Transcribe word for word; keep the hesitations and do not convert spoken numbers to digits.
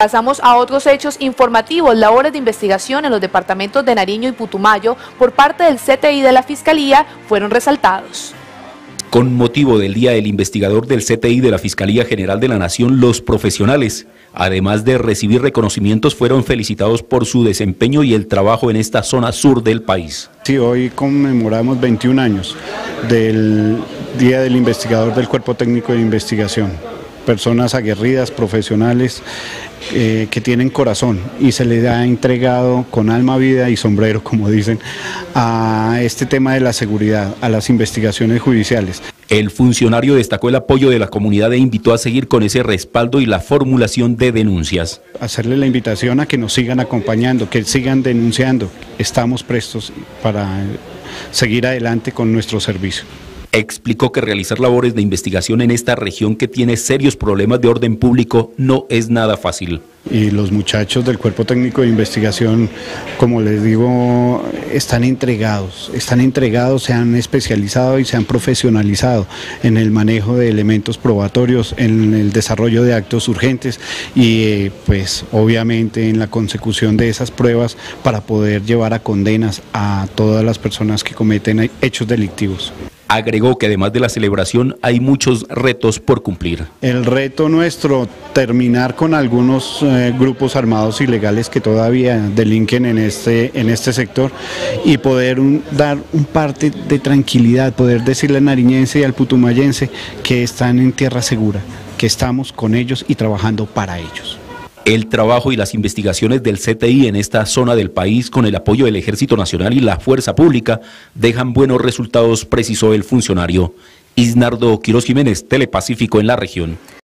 Pasamos a otros hechos informativos. Labores de investigación en los departamentos de Nariño y Putumayo por parte del C T I de la Fiscalía fueron resaltados. Con motivo del Día del Investigador del C T I de la Fiscalía General de la Nación, los profesionales, además de recibir reconocimientos, fueron felicitados por su desempeño y el trabajo en esta zona sur del país. Sí, hoy conmemoramos veintiún años del Día del Investigador del Cuerpo Técnico de Investigación. Personas aguerridas, profesionales, eh, que tienen corazón y se les ha entregado con alma, vida y sombrero, como dicen, a este tema de la seguridad, a las investigaciones judiciales. El funcionario destacó el apoyo de la comunidad e invitó a seguir con ese respaldo y la formulación de denuncias. Hacerle la invitación a que nos sigan acompañando, que sigan denunciando. Estamos prestos para seguir adelante con nuestro servicio. Explicó que realizar labores de investigación en esta región que tiene serios problemas de orden público no es nada fácil. Y los muchachos del Cuerpo Técnico de Investigación, como les digo, están entregados, están entregados, se han especializado y se han profesionalizado en el manejo de elementos probatorios, en el desarrollo de actos urgentes y eh, pues obviamente en la consecución de esas pruebas para poder llevar a condenas a todas las personas que cometen hechos delictivos. Agregó que además de la celebración hay muchos retos por cumplir. El reto nuestro, terminar con algunos eh, grupos armados ilegales que todavía delinquen en este, en este sector y poder un, dar un parte de tranquilidad, poder decirle al nariñense y al putumayense que están en tierra segura, que estamos con ellos y trabajando para ellos. El trabajo y las investigaciones del C T I en esta zona del país, con el apoyo del Ejército Nacional y la Fuerza Pública, dejan buenos resultados, precisó el funcionario. Isnardo Quiroz Jiménez, Telepacífico en la región.